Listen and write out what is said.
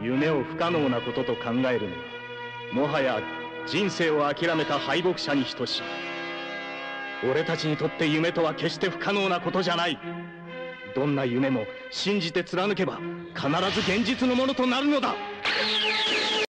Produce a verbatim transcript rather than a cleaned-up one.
夢を不可能なことと考えるのはもはや人生を諦めた敗北者に等しい。俺たちにとって夢とは決して不可能なことじゃない。どんな夢も信じて貫けば必ず現実のものとなるのだ。